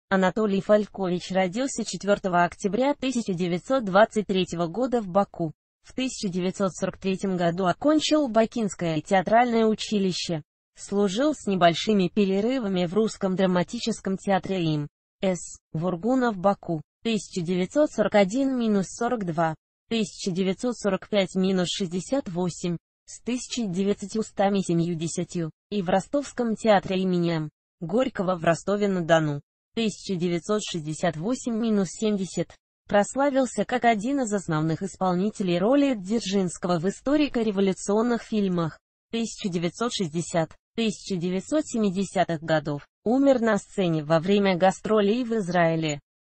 Анатолий Фалькович родился 4 октября 1923 года в Баку. В 1943 году окончил Бакинское театральное училище. Служил с небольшими перерывами в Русском драматическом театре им. С. Вургуна в Баку. 1941-42. 1945-68. С 1970. И в Ростовском театре имени М. Горького в Ростове-на-Дону. 1968-70. Прославился как один из основных исполнителей роли Дзержинского в историко-революционных фильмах. 1960-1970-х годов. Умер на сцене во время гастролей в Израиле.